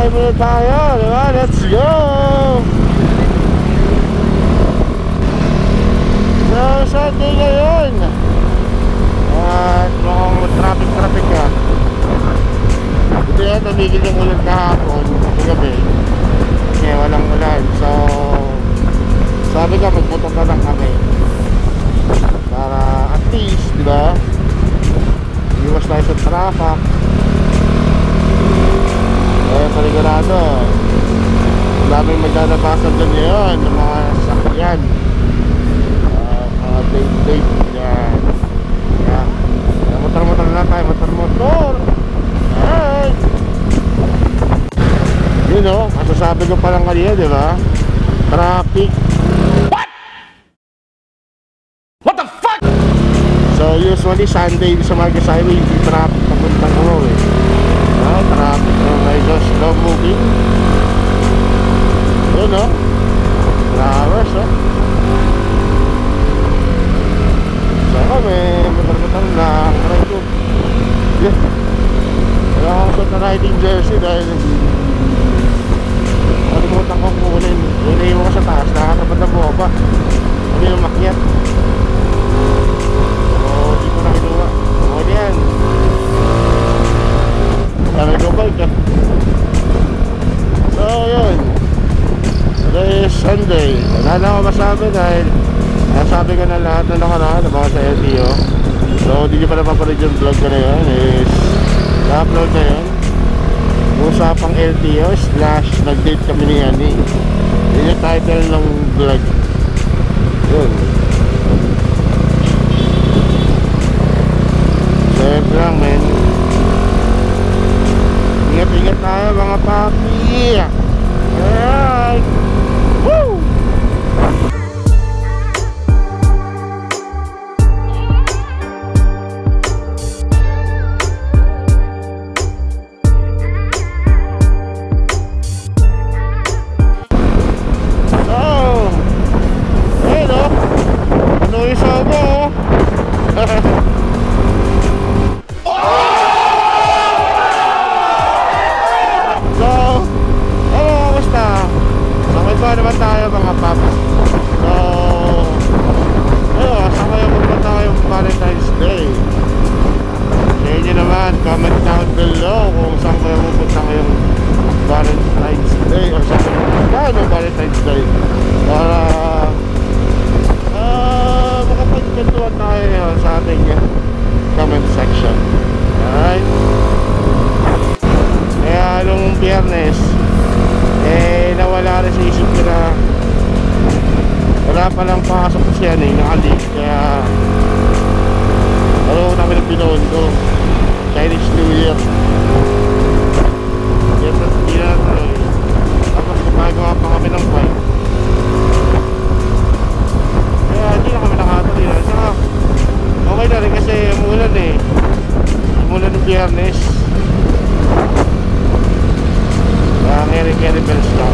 Drive muna tayo, diba? Let's go! So, Sunday ngayon. At mukhang traffic ka. Ito yan, tumigil yung ulan kahapon gabi. Kasi walang ulan. So, sabi ka, magputok na lang kami para at least, diba? Iwas tayo sa traffic. Kaya paligurado, daming maglalabasan dyan ngayon ng mga sakyan, mga date yan. Kaya motor-motor na tayo, motor-motor. Alright, yun o, masasabi ko palang kanina, diba? Traffic. What the fuck? So usually Sunday sa Marcos Highway hindi traffic papuntang ulo eh. Traffic na medyo slow moving. Yun o, flowers o. So kami, matar-matar lang. Aray ko, wala akong suot na riding jersey dahil kalimutan kong kunin. Inayin mo ka sa taas, nakakapad na buwaba. Hindi umakyat. So di ko na kinuha. O yan, kami go bike ah. So yun, today is Sunday. Wala na ako masabi dahil nasabi ko na lahat na nakaraan ng mga sa LTO. So hindi nyo pa napapanood yung vlog ko na yun. Is na-upload na yun. Usapang LTO / nag-date kami ni Yani. Yun yung title ng vlog. Yun. So yun lang men. Ingat-ingat tayo mga papi. Alright. Woo! So, ayun o. Ano yung sobo? Naman tayo mga paps. So ayun, saan kayo pupunta ngayong Valentines Day? Sa inyo naman, comment down below kung saan kayo pupunta ngayong Valentines Day o saan kayo pupunta ng Valentines Day para makapagkwentuhan tayo sa ating comment section. Alright, kaya nung Biyernes nawala rin sa isip ko na wala palang pasok ko siya nakalik. Kaya ano namin ng Binondo, Chinese New Year. Hindi na tuloy. Tapos gumagawa pa kami ng bike. Kaya hindi na kami nakatuloy. Saka okay na rin kasi umulan eh. Umulan ng Biyernes. Keri bells lang.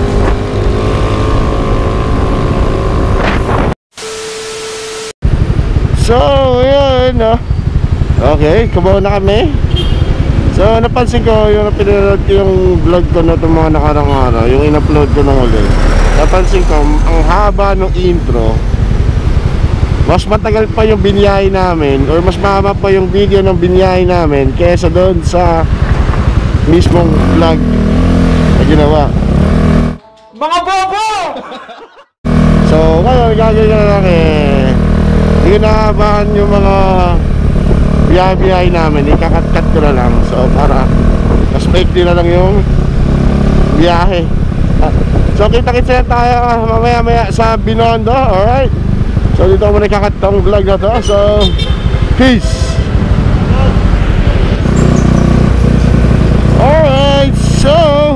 So yun okay, kumaw na kami. So napansin ko yung pinanood ko yung vlog ko na itong mga nakarang araw, yung in-upload ko nung ulit. Napansin ko ang haba ng intro. Mas matagal pa yung binyahe namin, or mas mahaba pa yung video ng binyahe namin kaysa doon sa mismong vlog na ginawa. Mga bobo! So ngayon gagawin na lang hindi ko naabahan yung mga biyahe-biyahe namin, ikakat-kat ko na lang. So para mas maikli na lang yung biyahe. So kita-kita tayo mamaya-maya sa Binondo. Alright, so dito ako muna ikakat tong vlog na to. So peace. Alright, so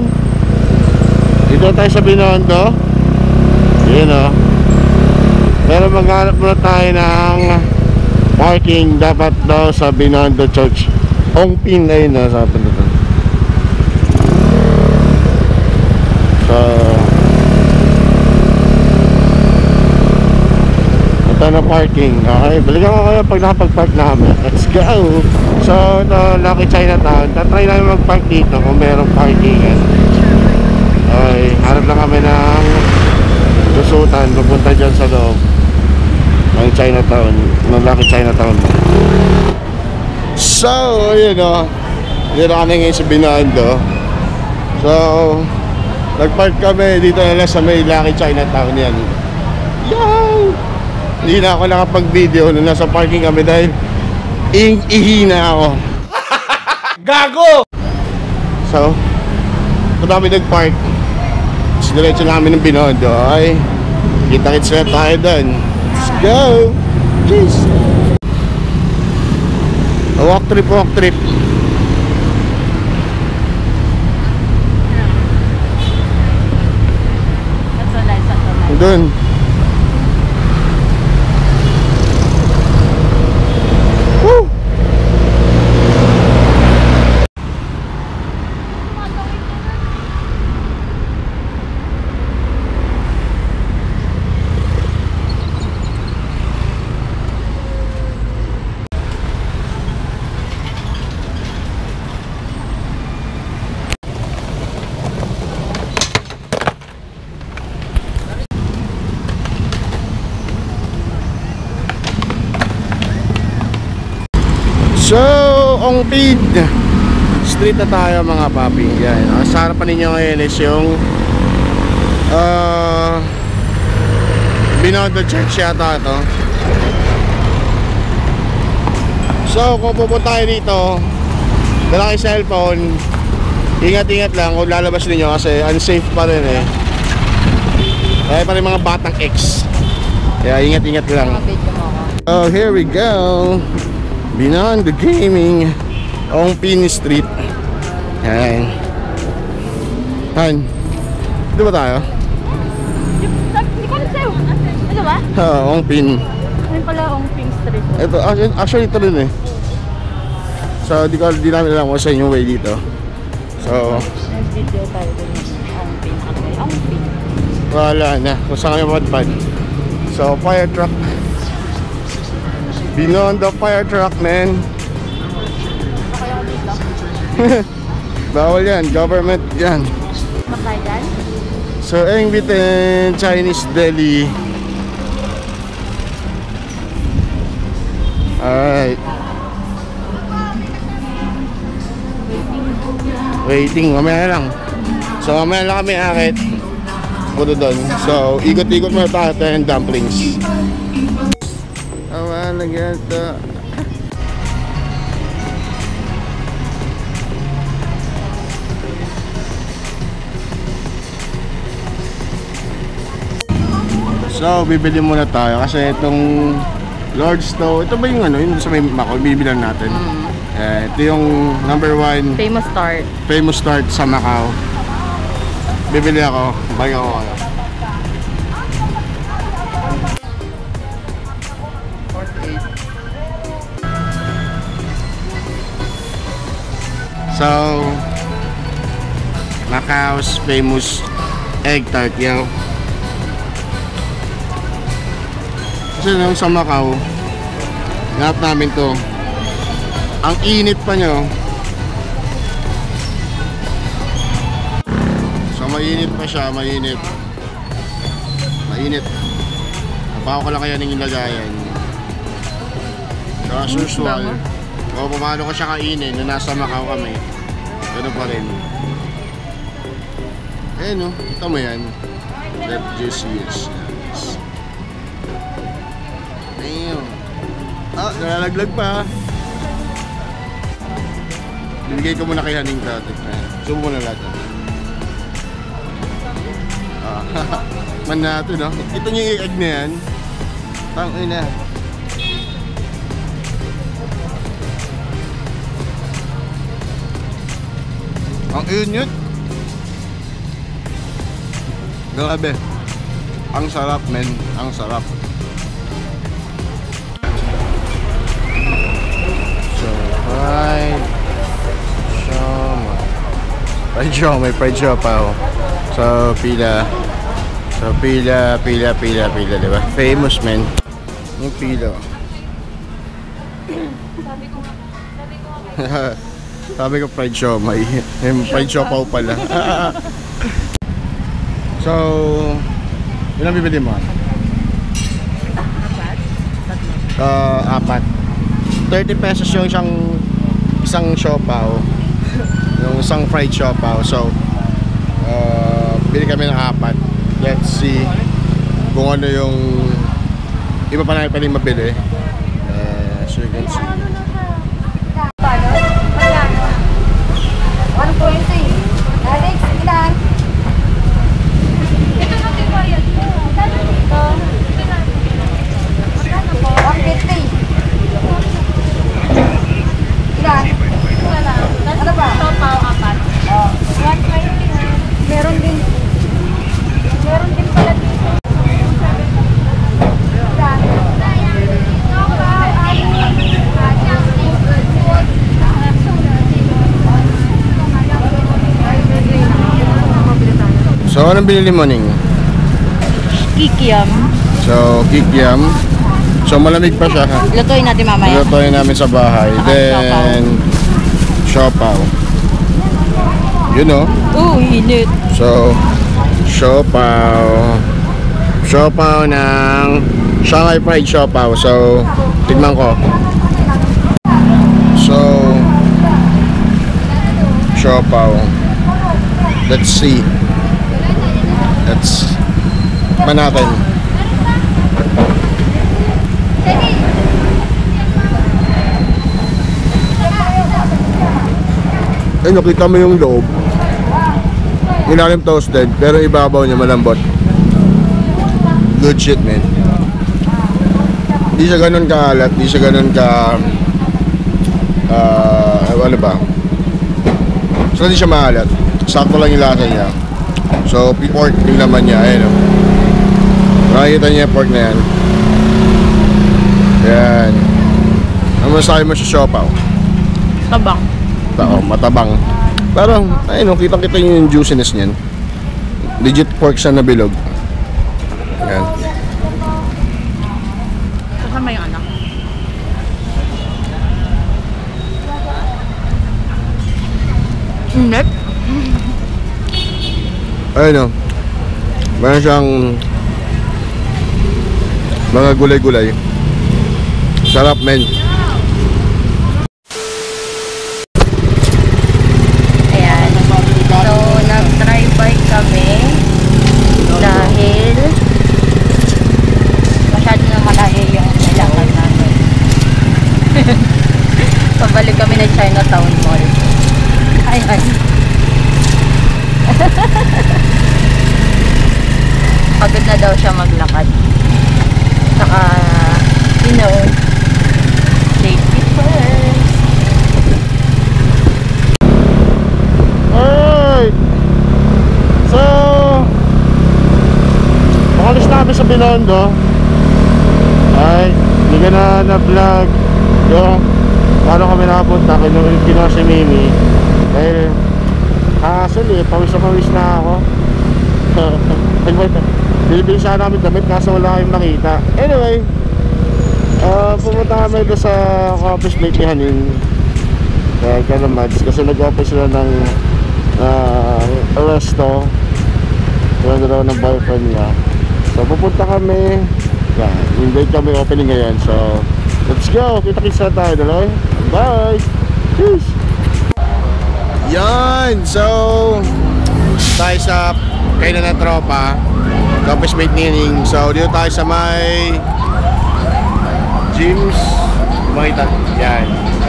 dito tayo sa Binondo. Yun o. Pero maghanap muna tayo ng parking dapat daw sa Binondo Church. Ongpin na yun, sabi na ito. So ito na parking. Okay, balikan ko kayo pag nakapag-park na kami. Let's go! So, ito, Lucky Chinatown. Tatry namin mag-park dito kung merong parking. Okay, harap lang kami ng lusutan. Pupunta dyan sa loob ng Chinatown, ng Lucky Chinatown. So, ayun o. Dito kami ngayon sa Binondo. So, nag-park kami dito na lang sa may Lucky Chinatown yan. Yo! Hindi na ako nakapag-video nung nasa parking kami dahil ihina ako. Gago! So, ito namin nag-park. Diretso namin ng Binondo. Ay, kita-kits na tayo doon. Let's go! Jeez! Walk trip, walk trip. Doon. Woo! So, on feed street na tayo mga papi. Yan. Sa harapan ninyo ngayon is yung Binondo Church yata ito. So, kung pupunta tayo dito, dala kayo cellphone, ingat-ingat lang kung lalabas ninyo kasi unsafe pa rin eh. Kaya pa rin mga batang X. Kaya ingat-ingat lang. Oh, here we go. Binondo Gaming on Pin Street. Yan. Han, dito ba tayo? Hindi ko alam sa'yo. Ano ba? On Pin. Ano pala ang Pin Street? Ito, actually ito rin eh. So, di namin alam kung saan yung way dito. So, video tayo din ang Pin. Ang Pin. wala na kung saan kami madpad. So, fire truck. Binondo fire truck, man. Kaya dito. Bawal yan, government yan. Makayan? So, Engbitin Chinese Deli. Alright. Waiting, mamaya lang. So, mamaya lang kami akit. Punta doon. So, ikot-ikot muna tayo ng dumplings. Awan, naganda. So, bibili muna tayo kasi itong Lord's Toe, ito ba yung ano, yung sa may Macau, bibilan natin. Ito yung number 1 Famous Start. famous start sa Macau. Bibili ako, balik ako ano. So, Macau's famous egg tart yaw. Kasi nung sa Macau, hanap namin to. Ang init pa nyo. So, mainit pa siya, mainit. Mainit. Napaw ko lang kaya ng ilagayan. So, as usual, o pumalo ko siya kainin nung nasa Macau kami. Ganun pa rin. Eh no, kita mo yan. That juicy is. Damn. Ah, nalalaglag pa. Binigay ko muna kay Hunning dati. Subo mo na lahat. Ah, man natin no. Ito yung egg na yan. Tangina. Ang init. Grabe. Ang sarap, men. Ang sarap. So, fried siomai. Fried siopaw. So, pila. So, pila, diba? Famous, men. Yung pilo. Sabi ko fried siomay. Yung fried siopaw pala. So, ilang bibili mo? Apat. 30 pesos yung isang siopaw. Yung isang fried siopaw. So, bili kami ng apat. Let's see kung ano yung iba pa namin pwedeng mabili. So you can see. So, anong binili mo, Ning? Kikiam. So, kikiam. So, malamig pa siya, ha? Lutuin natin mamaya. Lutuin namin sa bahay. Then, siopaw. You know? Init. So, siopaw. Siopaw ng Shanghai fried siopaw. So, tignan ko. So, siopaw. Let's see. Let's man natin. Ay, nakita mo yung loob. Ilalim toasted, pero ibabaw niya malambot. Good shit, man. Di siya ganun kaalat, di siya ganun ka ano ba? So, di siya maalat. Sakto lang yung lasa niya. So, pork yung naman niya, ayun o. Nakikita niya yung pork na yan. Yan. Ano masasabi mo sa siopaw? Tabang. Matabang. Pero, ayun o, kitang-kita yung juiciness niyan. Legit pork siya na bilog. Yan. Kasama yung anak. Init. Ayun o. Meron siyang mga gulay-gulay. Sarap, men. Ayan. So, nag-try bike kami dahil masyado na malayo yung nilakad namin. Pabalik kami ng Chinatown Mall. Ay. Pagod na daw siya maglakad. Saka, you know, safety first. Alright. So, makalis na kami sa Binondo. Ay, hindi ka na vlog yung paano kami nakapunta kina si Mimi. Dahil hassle pawis na ako. Bilibili sana namin damit kaso wala kayong makita. Anyway, pumunta kami doon sa opismate ni Hunning Kanamads kasi nag-open sila ng resto. Yun daw ng boyfriend niya. So pupunta kami. Yan, invite kami opening ngayon. So let's go, kita-kits na tayo daloy. Bye! Peace! Yan! So tayo sa kainan ng tropa, opismate ni Hunning. So dito tayo sa may gyms. Makita, yan.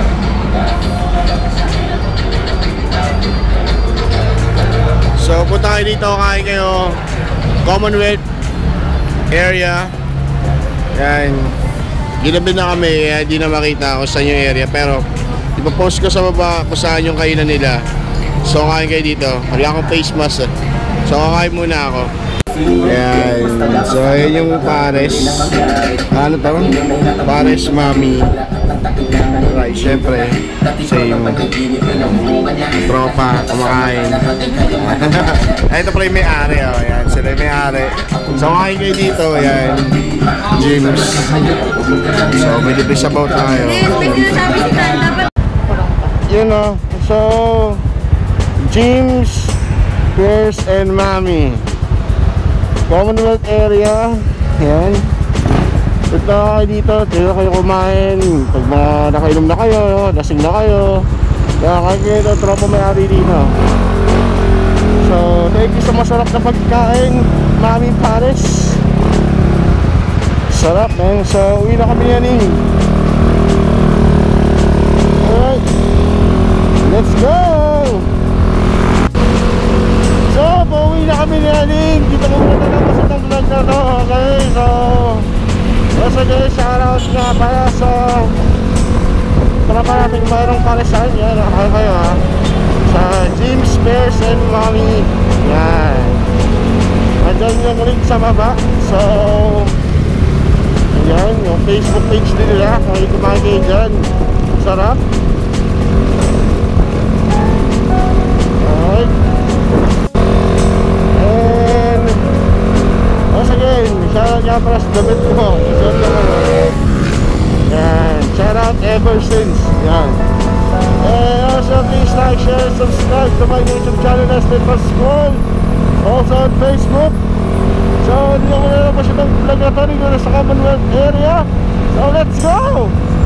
So punta kayo dito, kain kayo. Commonwealth area. Yan. Ginabi na kami, hindi na makita kung saan yung area. Pero ipapost ko sa baba kung saan yung kainan nila. So kain kayo dito. Wala akong face mask. So kakain muna ako. Yan. So yun yung pares. Ano to? Pares mami. Right, syempre same tropa kumakain. Ito pala yung may-ari. Yan, sila yung may-ari. So kain kayo dito. Yan. James. So, may libre sabaw tayo. May sinasabi si Tan, dapat... Yun o. So, James, Pierce, and Mami. Commonwealth area. Yan. Punta kayo dito. Kaya kayo kumain. Pag nakainom na kayo, lasing na kayo. Kaya kayo ito, tropa may-ari dito. So, thank you sa masarap na pagkain, Mami Pares. Sarap, man. So, uwi na kami yan eh. Alright. Let's go! So, pauwi na kami yan eh. Dito ko muna tapos ang vlog na to. Okay, so... So guys, shoutout nga para sa... Para natin mayroong paresan. Yan, nakakaya kayo ha. Sa James, Pierce, and Mommy. Yan. Andyan yung link sa baba. So... Yan, yung Facebook page din nila. Kung hindi kumain kayo dyan. Sarap. Alright. And once again, shoutout nga para sa damit ko. Yan. Shoutout ever since. Yan. And also please like, share, subscribe to my YouTube channel as School. Also on Facebook. So, hindi ko muna pa siya ng vlog na to. Dito na sa Commonwealth area. So, let's go!